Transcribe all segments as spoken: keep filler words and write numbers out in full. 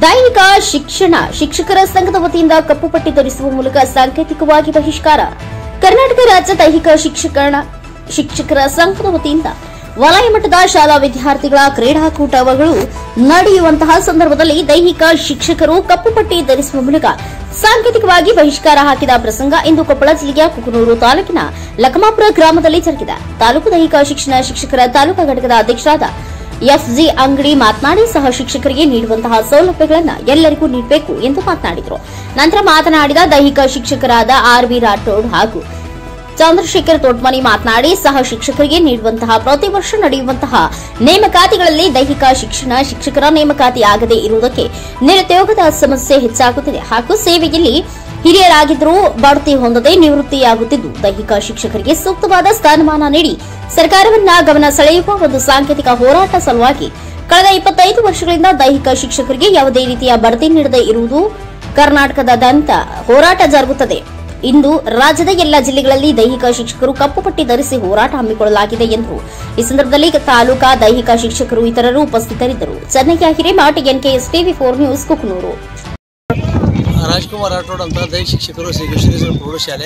ದೈಹಿಕ ಶಿಕ್ಷಣ ಶಿಕ್ಷಕರ ಸಂಘದ ವತಿಯಿಂದ ಕಪ್ಪು ಪಟ್ಟಿ ಧರಿಸುವ ಮೂಲಕ ಸಾಂಕೇತಿಕವಾಗಿ ಬಹಿಷ್ಕಾರ. ಕರ್ನಾಟಕ ರಾಜ್ಯ ದೈಹಿಕ ಶಿಕ್ಷಣ ಶಿಕ್ಷಕರ ಸಂಘದ ವತಿಯಿಂದ ವಲಯ ಮಟ್ಟದ ಶಾಲಾ ವಿದ್ಯಾರ್ಥಿಗಳ ಕ್ರೀಡಾಕೂಟಗಳು ನಡೆಯುವಂತಹ ಸಂದರ್ಭದಲ್ಲಿ ದೈಹಿಕ ಶಿಕ್ಷಕರು ಕಪ್ಪು ಪಟ್ಟಿ ಧರಿಸುವ ಮೂಲಕ ಸಾಂಕೇತಿಕವಾಗಿ ಬಹಿಷ್ಕಾರ ಹಾಕಿದ ಪ್ರಸಂಗ ಇಂದು ಕೊಪ್ಪಳ ಜಿಲ್ಲೆಯ ಕುಕನೂರು ತಾಲೂಕಿನ ಲಕಮಾಪುರ ಗ್ರಾಮದಲ್ಲಿ ಜರುಗಿದೆ. ತಾಲೂಕು ದೈಹಿಕ ಶಿಕ್ಷಣ ಶಿಕ್ಷಕರ ತಾಲೂಕಾ ಘಟಕದ ಅಧ್ಯಕ್ಷರಾದ ಎಫ್ಜಿ ಅಂಗಡಿ ಮಾತನಾಡಿ ಸಹ ಶಿಕ್ಷಕರಿಗೆ ನೀಡುವಂತಹ ಸೌಲಭ್ಯಗಳನ್ನು ಎಲ್ಲರಿಗೂ ನೀಡಬೇಕು ಎಂದು ಮಾತನಾಡಿದರು. ನಂತರ ಮಾತನಾಡಿದ ದೈಹಿಕ ಶಿಕ್ಷಕರಾದ ಆರ್ ವಿ ರಾಠೋಡ್ ಹಾಗೂ ಚಂದ್ರಶೇಖರ್ ತೋಟ್ಮನಿ ಮಾತನಾಡಿ ಸಹ ಶಿಕ್ಷಕರಿಗೆ ನೀಡುವಂತಹ ಪ್ರತಿ ವರ್ಷ ನಡೆಯುವಂತಹ ನೇಮಕಾತಿಗಳಲ್ಲಿ ದೈಹಿಕ ಶಿಕ್ಷಣ ಶಿಕ್ಷಕರ ನೇಮಕಾತಿ ಆಗದೇ ಇರುವುದಕ್ಕೆ ನಿರುದ್ಯೋಗದ ಸಮಸ್ಯೆ ಹೆಚ್ಚಾಗುತ್ತಿದೆ ಹಾಗೂ ಸೇವೆಯಲ್ಲಿ ಹಿರಿಯರಾಗಿದ್ದರೂ ಬಡ್ತಿ ಹೊಂದದೆ ನಿವೃತ್ತಿಯಾಗುತ್ತಿದ್ದು ದೈಹಿಕ ಶಿಕ್ಷಕರಿಗೆ ಸೂಕ್ತವಾದ ಸ್ಥಾನಮಾನ ನೀಡಿ ಸರ್ಕಾರವನ್ನ ಗಮನ ಸೆಳೆಯುವ ಒಂದು ಸಾಂಕೇತಿಕ ಹೋರಾಟ ಸಲುವಾಗಿ ಕಳೆದ ಇಪ್ಪತ್ತೈದು ವರ್ಷಗಳಿಂದ ದೈಹಿಕ ಶಿಕ್ಷಕರಿಗೆ ಯಾವುದೇ ರೀತಿಯ ಬಡ್ತಿ ನೀಡದೇ ಇರುವುದು ಕರ್ನಾಟಕದಾದ್ಯಂತ ಹೋರಾಟ ಜರುಗುತ್ತದೆ. ಇಂದು ರಾಜ್ಯದ ಎಲ್ಲ ಜಿಲ್ಲೆಗಳಲ್ಲಿ ದೈಹಿಕ ಶಿಕ್ಷಕರು ಕಪ್ಪು ಪಟ್ಟಿ ಧರಿಸಿ ಹೋರಾಟ ಹಮ್ಮಿಕೊಳ್ಳಲಾಗಿದೆ ಎಂದರು. ಈ ಸಂದರ್ಭದಲ್ಲಿ ತಾಲೂಕಾ ದೈಹಿಕ ಶಿಕ್ಷಕರು ಇತರರು ಉಪಸ್ಥಿತರಿದ್ದರು. Chennayya Hiremath, NKS TV four news, Kukanur. Rajkumar Rathod ಅಂತ ದೈಹಿಕ ಶಿಕ್ಷಕರು ಶ್ರೀ ಕೃಷ್ಣೇಶ್ವರ ಪ್ರೌಢಶಾಲೆ.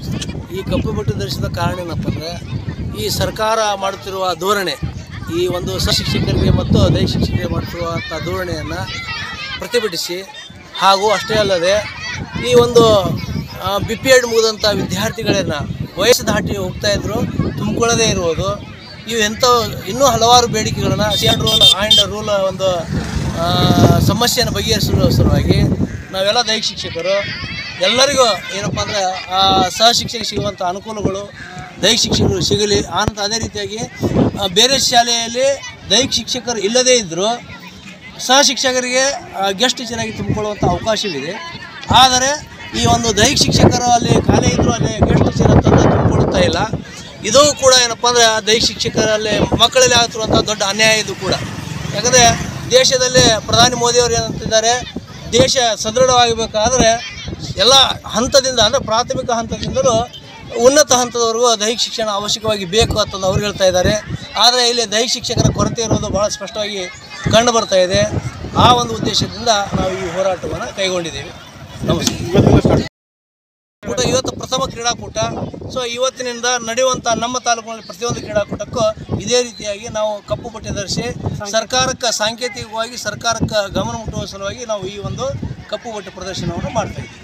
ಈ ಕಪ್ಪು ಪಟ್ಟಿ ಧರಿಸಿದ ಕಾರಣ ಏನಪ್ಪ ಅಂದರೆ ಈ ಸರ್ಕಾರ ಮಾಡುತ್ತಿರುವ ಧೋರಣೆ, ಈ ಒಂದು ಶಿಕ್ಷಕರಿಗೆ ಮತ್ತು ದೈಹಿಕ ಶಿಕ್ಷಕರಿಗೆ ಮಾಡುತ್ತಿರುವಂಥ ಧೋರಣೆಯನ್ನು ಪ್ರತಿಭಟಿಸಿ ಹಾಗೂ ಅಷ್ಟೇ ಅಲ್ಲದೆ ಈ ಒಂದು ಬಿ ಪಿ ಎಡ್ ಮುಗಿದಂಥ ವಿದ್ಯಾರ್ಥಿಗಳನ್ನು ವಯಸ್ಸು ದಾಟಿ ಹೋಗ್ತಾ ಇದ್ರು ತುಂಬಿಕೊಳ್ಳದೇ ಇರುವುದು, ಇವು ಎಂಥ ಇನ್ನೂ ಹಲವಾರು ಬೇಡಿಕೆಗಳನ್ನು ಸಿಯಾಡ್ ರೂಲ್ ಆ್ಯಂಡ್ ರೂಲ್ ಒಂದು ಸಮಸ್ಯೆಯನ್ನು ಬಗೆಹರಿಸುವ ಸಲುವಾಗಿ ನಾವೆಲ್ಲ ದೈಹಿಕ ಶಿಕ್ಷಕರು ಎಲ್ಲರಿಗೂ ಏನಪ್ಪ ಅಂದರೆ ಸಹ ಶಿಕ್ಷಕ ಸಿಗುವಂಥ ಅನುಕೂಲಗಳು ದೈಹಿಕ ಶಿಕ್ಷಕರು ಸಿಗಲಿ ಅಂತ. ಅದೇ ರೀತಿಯಾಗಿ ಬೇರೆ ಶಾಲೆಯಲ್ಲಿ ದೈಹಿಕ ಶಿಕ್ಷಕರು ಇಲ್ಲದೇ ಇದ್ದರೂ ಸಹ ಶಿಕ್ಷಕರಿಗೆ ಗೆಸ್ಟ್ ಟೀಚರಾಗಿ ತುಂಬಿಕೊಳ್ಳುವಂಥ ಅವಕಾಶವಿದೆ. ಆದರೆ ಈ ಒಂದು ದೈಹಿಕ ಶಿಕ್ಷಕರು ಅಲ್ಲಿ ಖಾಲಿ ಇದ್ದರೂ ಅಲ್ಲಿ ಗೆಸ್ಟ್ ಟೀಚರ್ ಅಂತಂದು ತುಂಬಿಕೊಳ್ತಾ ಇಲ್ಲ. ಇದು ಕೂಡ ಏನಪ್ಪ ಅಂದರೆ ದೈಹಿಕ ಶಿಕ್ಷಕರಲ್ಲಿ ಮಕ್ಕಳಲ್ಲಿ ಆಗ್ತಿರುವಂಥ ದೊಡ್ಡ ಅನ್ಯಾಯ ಇದು ಕೂಡ. ಯಾಕಂದರೆ ದೇಶದಲ್ಲಿ ಪ್ರಧಾನಿ ಮೋದಿಯವರು ಏನಂತಿದ್ದಾರೆ, ದೇಶ ಸದೃಢವಾಗಬೇಕಾದ್ರೆ ಎಲ್ಲ ಹಂತದಿಂದ ಅಂದರೆ ಪ್ರಾಥಮಿಕ ಹಂತದಿಂದಲೂ ಉನ್ನತ ಹಂತದವರೆಗೂ ದೈಹಿಕ ಶಿಕ್ಷಣ ಅವಶ್ಯಕವಾಗಿ ಬೇಕು ಅಂತಂದು ಅವ್ರು ಹೇಳ್ತಾ ಇದ್ದಾರೆ. ಆದರೆ ಇಲ್ಲಿ ದೈಹಿಕ ಶಿಕ್ಷಕರ ಕೊರತೆ ಇರೋದು ಭಾಳ ಸ್ಪಷ್ಟವಾಗಿ ಕಂಡು ಬರ್ತಾ ಇದೆ. ಆ ಒಂದು ಉದ್ದೇಶದಿಂದ ನಾವು ಈ ಹೋರಾಟವನ್ನು ಕೈಗೊಂಡಿದ್ದೇವೆ. ನಮಸ್ಕಾರ. ಕೂಟ ಇವತ್ತು ಪ್ರಥಮ ಕ್ರೀಡಾಕೂಟ. ಸೊ ಇವತ್ತಿನಿಂದ ನಡೆಯುವಂಥ ನಮ್ಮ ತಾಲೂಕಿನಲ್ಲಿ ಪ್ರತಿಯೊಂದು ಕ್ರೀಡಾಕೂಟಕ್ಕೂ ಇದೇ ರೀತಿಯಾಗಿ ನಾವು ಕಪ್ಪು ಪಟ್ಟಿ ಧರಿಸಿ ಸರ್ಕಾರಕ್ಕೆ ಸಾಂಕೇತಿಕವಾಗಿ ಸರ್ಕಾರಕ್ಕೆ ಗಮನ ಮುಟ್ಟುವ ಸಲುವಾಗಿ ನಾವು ಈ ಒಂದು ಕಪ್ಪು ಪಟ್ಟಿ ಪ್ರದರ್ಶನವನ್ನು ಮಾಡ್ತಾ ಇದ್ದೀವಿ.